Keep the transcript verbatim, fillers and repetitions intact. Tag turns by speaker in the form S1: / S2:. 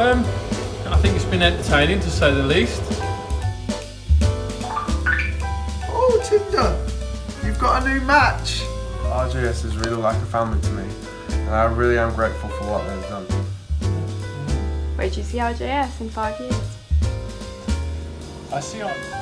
S1: Um, I think it's been entertaining to say the least.
S2: Oh, Tinder, you've got a new match. R J S is really like a family to me, and I really am grateful for what they've done.
S3: Where do you see R J S in five years?
S1: I see.